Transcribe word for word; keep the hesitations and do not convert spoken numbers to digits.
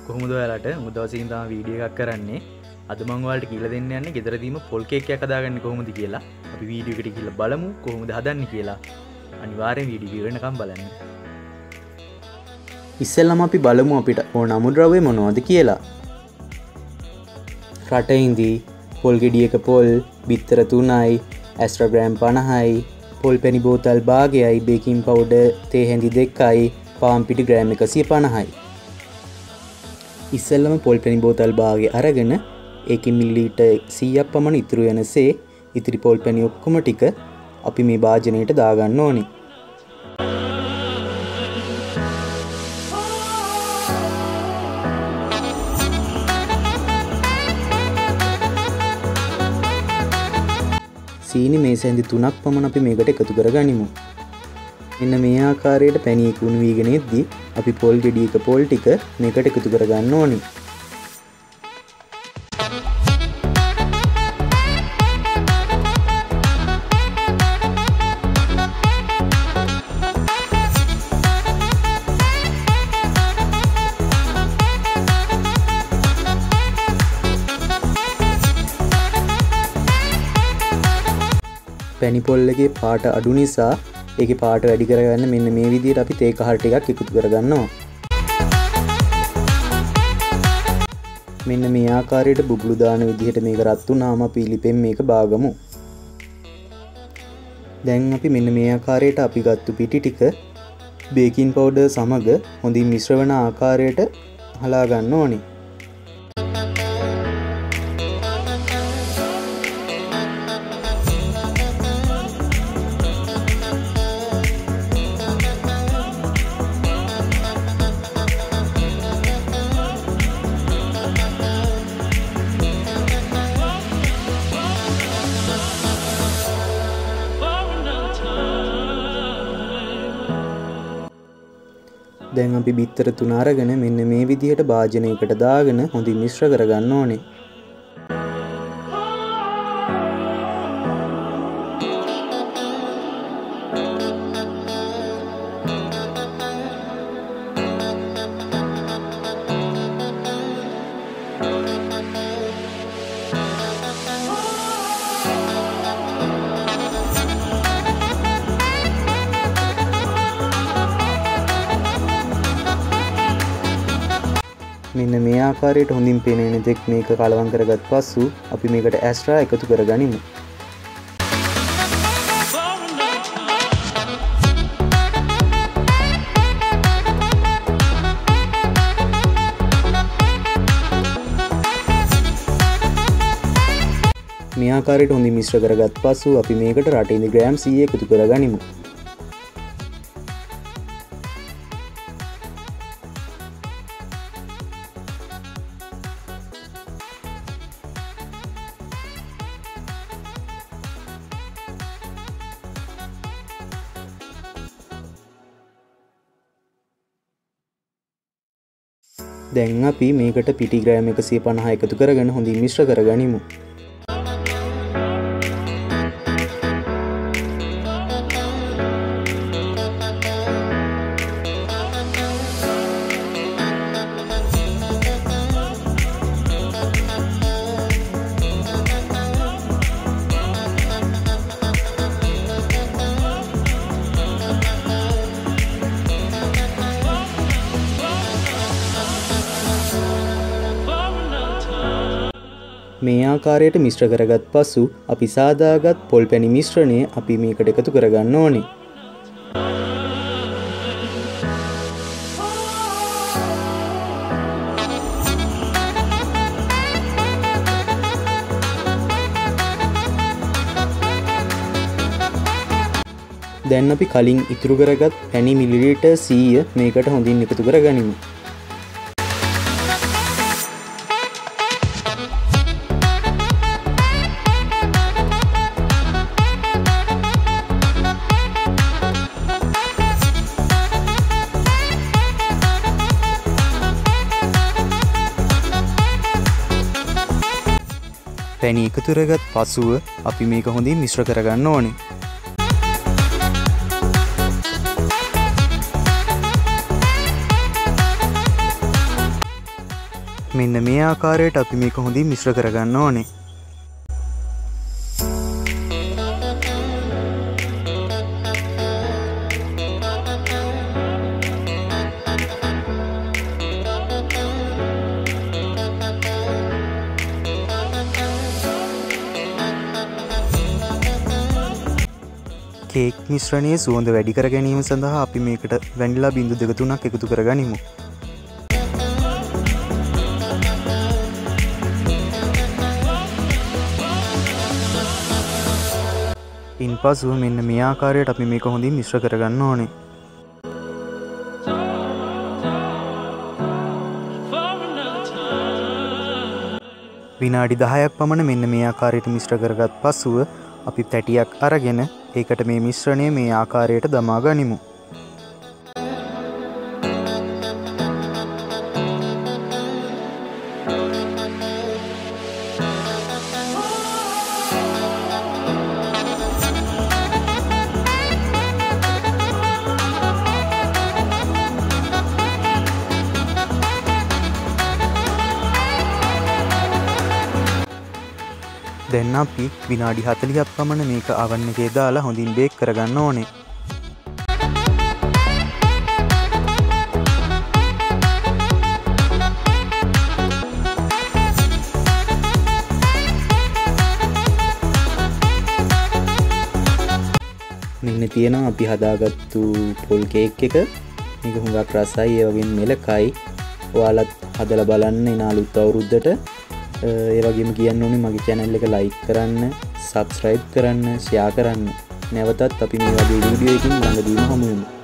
කොහොමද ඔයාලට මුද දවසකින් තමයි වීඩියෝ එකක් කරන්නේ. අද මම ඔයාලට කියලා දෙන්න යන්නේ ගෙදරදීම පොල් කේක් එකක් හදාගන්නේ කොහොමද කියලා. අපි වීඩියෝ එකට ගිහලා බලමු කොහොමද හදන්නේ කියලා. අනිවාර්යෙන් වීඩියෝ වෙනකම් බලන්න. ඉස්සෙල්ලාම අපි බලමු අපිට ඕන අමුද්‍රව්‍ය මොනවද කියලා. රට ඉඳි පොල් ගෙඩියක පොල් බිත්තර තුනයි, ඇස්ට්‍රා ග්‍රෑම් පනහයි, පොල් පැණි බෝතල් භාගයයි, බේකින් පවුඩර් තේ හැඳි දෙකයි, පාන් පිටි ග්‍රෑම් එකසිය පනහයි. ඉස්සෙල්ලම පොල් පැණි බෝතල් භාගය අරගෙන ඒකේ මිලිලීටර් සීයක් පමණ ඉතුරු වෙනසේ ඉතිරි පොල් පැණි ඔක්කොම ටික අපි මේ භාජනයට දාගන්න ඕනේ. සීනි මේස හැඳි තුනක් පමණ අපි මේකට එකතු කරගනිමු. මෙන්න මේ ආකාරයට පැණි කුණු වීගෙන එද්දී අපි පොල් ගෙඩියක පොල් ටික මේකට එකතු කරගන්න ඕනේ. පැණි පොල් එකේ පාට අඩු නිසා ඒකේ පාට වැඩි කරගන්න මෙන්න මේ විදිහට අපි තේ කහල් ටිකක් එකතු කරගන්නවා. මෙන්න මේ ආකාරයට බුබුලු දාන විදිහට මේක රත් වුණාම අපි ලිපෙන් මේක බාගමු. දැන් අපි මෙන්න මේ ආකාරයට අපි ගත්තු පිටි ටික බේකින් පවුඩර් සමග හොඳින් මිශ්‍ර වෙන ආකාරයට හලා ගන්න ඕනේ. දැන් අපි බිත්තර තුන අරගෙන මෙන්න මේ විදිහට භාජනයකට දාගෙන හොඳින් මිශ්‍ර කරගන්න ඕනේ. මෙන්න මේ ආකාරයට හොඳින් පෙනෙන දෙයක් මේක කලවම් කරගත් පසු අපි මේකට ඇස්ට්‍රා එකතු කරගනිමු. මේ ආකාරයට හොඳින් මිශ්‍ර කරගත් පසු අපි මේකට රට ඉඳි ග්‍රෑම් සීය එකතු කරගනිමු. දැන් අපි මේකට පිටි ග්‍රෑම් එකසිය පනහ එකතු කරගෙන හොඳින් මිශ්‍ර කරගනිමු. මේ ආකාරයට මිශ්‍ර කරගත් පසු අපි සාදාගත් පොල් පැණි මිශ්‍රණය අපි මේකට එකතු කරගන්න ඕනේ. දැන් අපි කලින් ඉතුරු කරගත් පැණි මිලිලීටර් සීය මේකට හොඳින් එකතු කරගනිමු. පැණි එකතු කරගත් පසුව අපි මේක හොඳින් මිශ්‍ර කරගන්න ඕනේ. මෙන්න මේ ආකාරයට අපි මේක හොඳින් මිශ්‍ර කරගන්න ඕනේ. කේක් මිශ්‍රණයේ සුවඳ වැඩි කර ගැනීම සඳහා අපි මේකට වැනිලා බිඳු දෙක තුනක් එකතු කරගනිමු. ඉන්පසුව මෙන්න මේ ආකාරයට අපි මේක හොඳින් මිශ්‍ර කරගන්න ඕනේ. විනාඩි දහයක් පමණ මෙන්න මේ ආකාරයට මිශ්‍ර කරගත් පසුව අපි තැටියක් අරගෙන ඒකට මේ මිශ්‍රණය මේ ආකාරයට දමා ගනිමු. දැන් අපි විනාඩි හතළිහක් පමණ මේක oven එකේ දාලා හොඳින් බේක් කරගන්න ඕනේ. මෙන්න තියෙනවා අපි හදාගත්තු පොල් කේක් එක. මේක හුඟක් රසයි ඒ වගේම මෙලකයි. ඔයාලත් හදලා බලන්න ඉන අලුත් අවුරුද්දට. ඒ වගේම කියන්න ඕනේ මගේ channel එක like කරන්න, subscribe කරන්න, share කරන්න. නැවතත් අපි මේ වගේ වීඩියෝ එකකින් ළඟදීම හමු වෙමු.